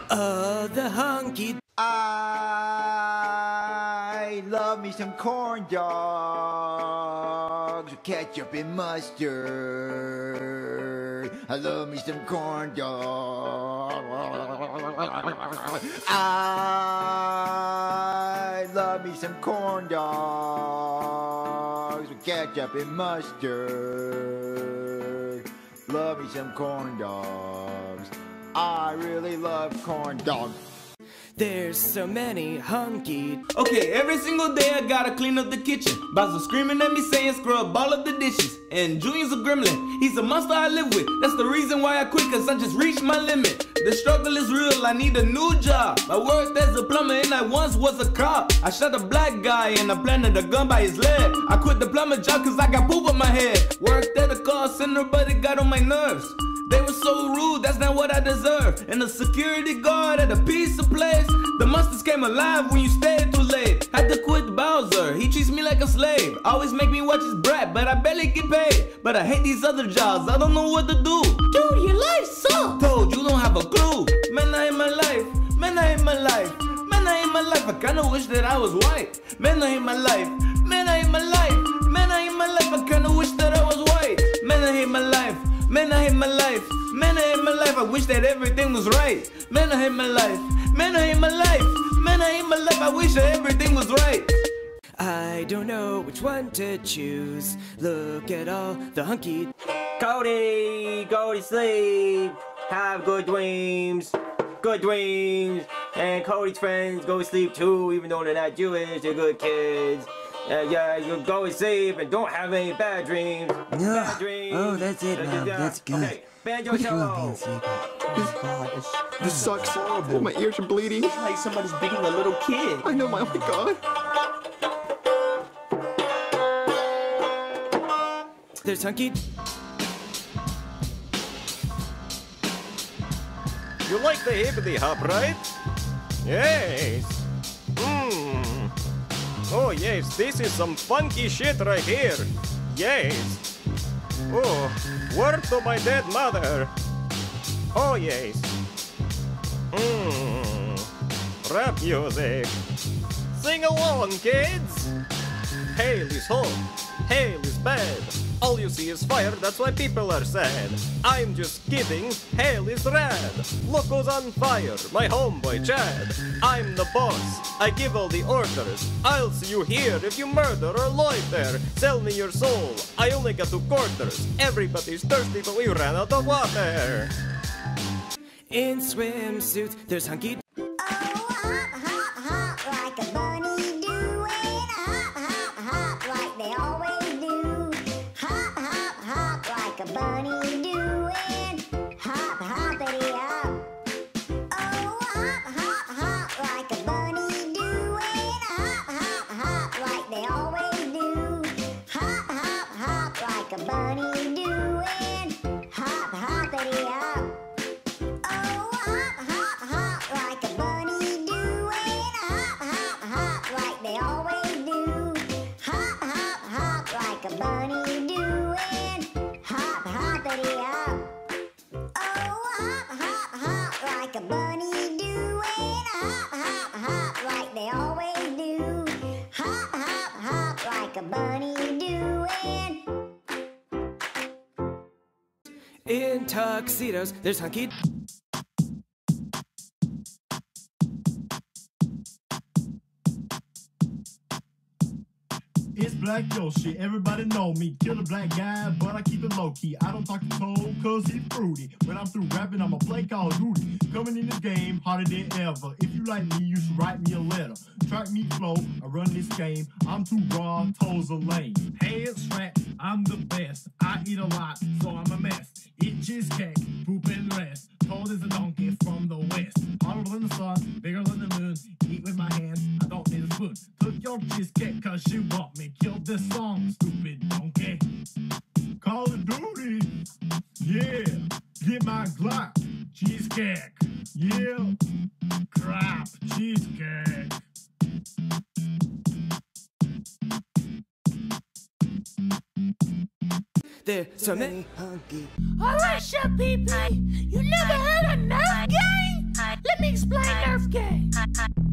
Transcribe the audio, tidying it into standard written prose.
The hunky. I love me some corn dogs with ketchup and mustard. I love me some corn dogs. I love me some corn dogs with ketchup and mustard. Love me some corn dogs. I really love corn dogs. There's so many hunky. Okay, every single day I gotta clean up the kitchen. Boss was screaming at me saying scrub all of the dishes. And Junior's a gremlin, he's a monster I live with. That's the reason why I quit, cause I just reached my limit. The struggle is real, I need a new job. I worked as a plumber and I once was a cop. I shot a black guy and I planted a gun by his leg. I quit the plumber job cause I got poop on my head. Worked at a call center but it got on my nerves. They were so rude, that's not what I deserve. And a security guard at a pizza place. The monsters came alive when you stayed too late. Had to quit Bowser, he treats me like a slave. Always make me watch his brat, but I barely get paid. But I hate these other jobs, I don't know what to do. Dude, your life sucks. Told you don't have a clue. Man, I hate my life. Man, I hate my life. Man, I hate my life. I kinda wish that I was white. Man, I hate my life. Man, I hate my life. Man, I hate my life. I kinda wish that I was white. Man, I hate my life. Man, I hate my life. Man, I hate my life. I wish that everything was right. Man, I hate my life. Man, I hate my life. Man, I hate my life. I wish that everything was right. I don't know which one to choose. Look at all the hunky. Cody, go to sleep. Have good dreams. Good dreams. And Cody's friends go to sleep too, even though they're not Jewish. They're good kids. Yeah, you go to sleep and don't have any bad dreams. Bad dreams. Oh, that's it, Mom. That's good. Okay, banjo solo. This sucks. Horrible. My ears are bleeding. It's like somebody's beating a little kid. I know, oh my God. There's hunky. You like the hippity hop, right? Yes. Oh yes, this is some funky shit right here. Yes. Oh, word to my dead mother. Oh yes. Rap music. Sing along, kids. Hail is hot. Hail is bad. All you see is fire, that's why people are sad. I'm just kidding, hail is rad. Look who's on fire, my homeboy Chad. I'm the boss, I give all the orders. I'll see you here if you murder or loiter. Sell me your soul, I only got 2 quarters. Everybody's thirsty but we ran out of water. In swimsuits, there's hunky. Bunny doing hop hoppity hop. Oh, hop hop hop like a bunny doing hop hop hop like they always do. Hop hop hop like a bunny doing hop hoppity hop. Oh, hop hop hop like a bunny doing hop hop hop like they always do. Hop hop hop like a bunny doing hop hoppity hop. Oh, hop hop hop like a bunny doing hop hop hop like they always do. Hop hop hop like a bunny doing. In tuxedos, there's hunky. It's Black Yoshi, everybody know me. Kill a black guy, but I keep it low-key. I don't talk to Cole, cause he's fruity. When I'm through rapping, I'ma play Call of Duty. Coming in this game, harder than ever. If you like me, you should write me a letter. Track me flow, I run this game. I'm too raw, toes are lame. Head strap, I'm the best. I eat a lot, so I'm a mess. Eat cheesecake, poop and rest. Cold as a donkey from the west. Hotter than the sun, bigger than the moon. Eat with my hands, I don't need a spoon. Took your cheesecake cause you want me. Kill this song, stupid donkey. Call of Duty, yeah. Get my Glock, cheesecake, yeah. Crap, cheesecake. There's so many hunky. Alright, Chef PP, you never heard of Nerf game? Let me explain. Hi.